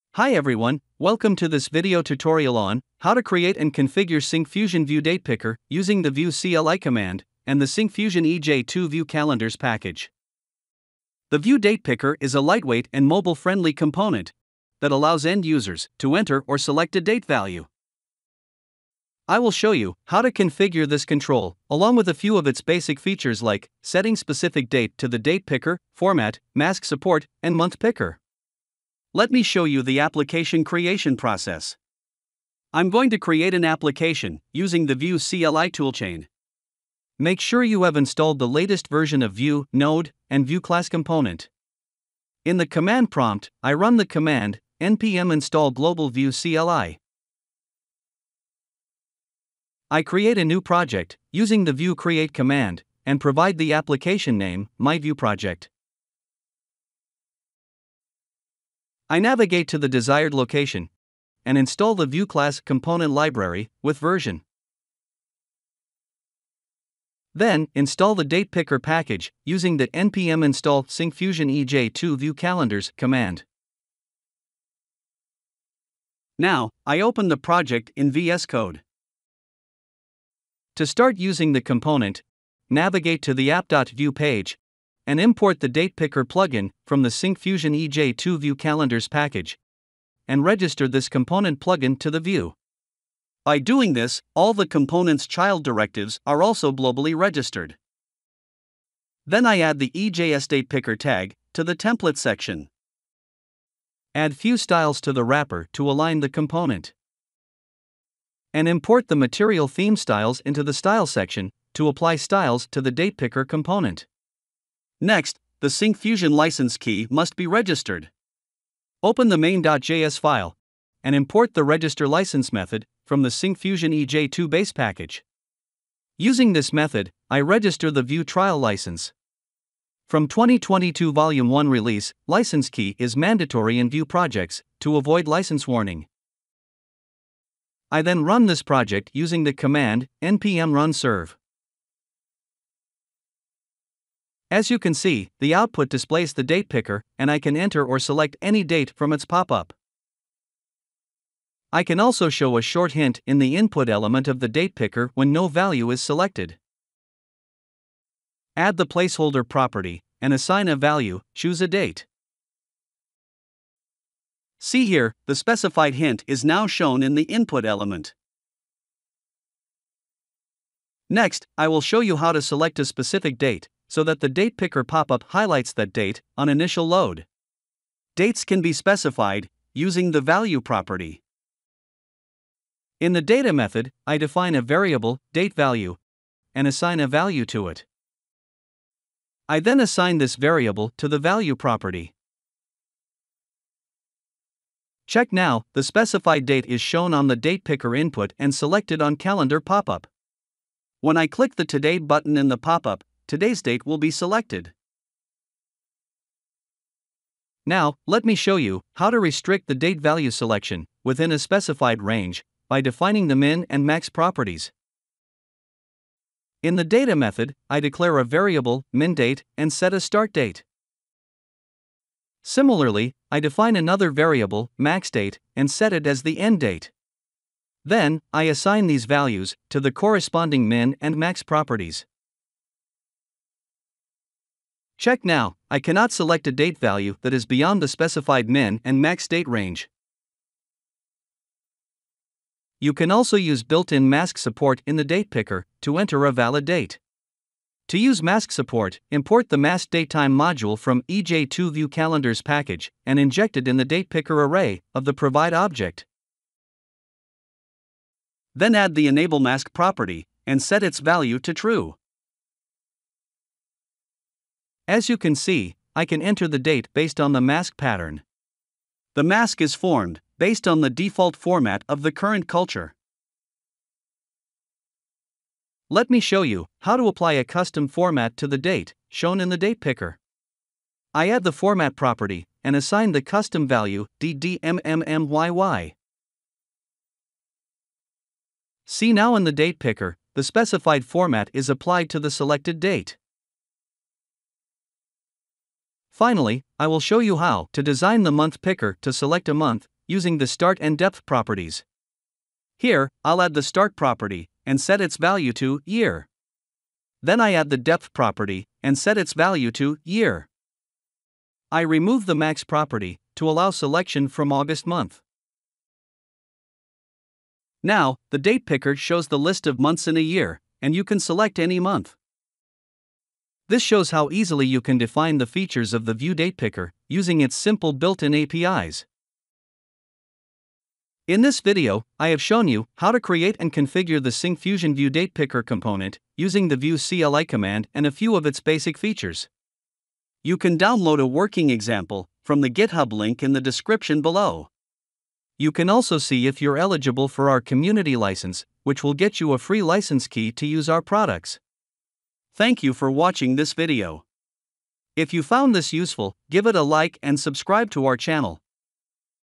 Hi everyone, welcome to this video tutorial on how to create and configure Syncfusion Vue DatePicker using the Vue CLI command and the Syncfusion EJ2 Vue Calendars package. The Vue DatePicker is a lightweight and mobile-friendly component that allows end users to enter or select a date value. I will show you how to configure this control, along with a few of its basic features like setting specific date to the date picker, format, mask support, and month picker. Let me show you the application creation process. I'm going to create an application using the Vue CLI toolchain. Make sure you have installed the latest version of Vue, Node, and Vue class component. In the command prompt, I run the command npm install global Vue CLI. I create a new project using the Vue create command and provide the application name, my Vue project. I navigate to the desired location and install the Vue class component library with version. Then, install the DatePicker package using the npm install Syncfusion EJ2 Vue Calendars command. Now, I open the project in VS Code. To start using the component, navigate to the app.vue page and import the DatePicker plugin from the Syncfusion EJ2 Vue Calendars package and register this component plugin to the Vue. By doing this, all the component's child directives are also globally registered. Then I add the EJS DatePicker tag to the template section. Add few styles to the wrapper to align the component. And import the material theme styles into the style section to apply styles to the DatePicker component. Next, the Syncfusion license key must be registered. Open the main.js file and import the register license method from the Syncfusion EJ2 base package. Using this method, I register the Vue trial license. From 2022 Volume 1 release, license key is mandatory in Vue projects to avoid license warning. I then run this project using the command npm run serve. As you can see, the output displays the date picker, and I can enter or select any date from its pop-up. I can also show a short hint in the input element of the date picker when no value is selected. Add the placeholder property and assign a value, choose a date. See here, the specified hint is now shown in the input element. Next, I will show you how to select a specific date, so that the date picker pop-up highlights that date on initial load. Dates can be specified using the value property. In the data method, I define a variable, date value, and assign a value to it. I then assign this variable to the value property. Check now, the specified date is shown on the date picker input and selected on calendar pop-up. When I click the Today button in the pop-up, today's date will be selected. Now, let me show you how to restrict the date value selection within a specified range by defining the min and max properties. In the data method, I declare a variable, min date, and set a start date. Similarly, I define another variable, max date, and set it as the end date. Then, I assign these values to the corresponding min and max properties. Check now, I cannot select a date value that is beyond the specified min and max date range. You can also use built-in mask support in the date picker to enter a valid date. To use mask support, import the mask datetime module from EJ2 Vue Calendars package and inject it in the DatePicker array of the provide object. Then add the enable mask property and set its value to true. As you can see, I can enter the date based on the mask pattern. The mask is formed based on the default format of the current culture. Let me show you how to apply a custom format to the date, shown in the DatePicker. I add the format property and assign the custom value ddmmyy. See now in the DatePicker, the specified format is applied to the selected date. Finally, I will show you how to design the month picker to select a month using the start and depth properties. Here, I'll add the start property and set its value to year. Then I add the depth property and set its value to year. I remove the max property to allow selection from August month. Now, the date picker shows the list of months in a year, and you can select any month. This shows how easily you can define the features of the Vue DatePicker using its simple built-in APIs. In this video, I have shown you how to create and configure the Syncfusion Vue DatePicker component using the Vue CLI command and a few of its basic features. You can download a working example from the GitHub link in the description below. You can also see if you're eligible for our community license, which will get you a free license key to use our products. Thank you for watching this video. If you found this useful, give it a like and subscribe to our channel.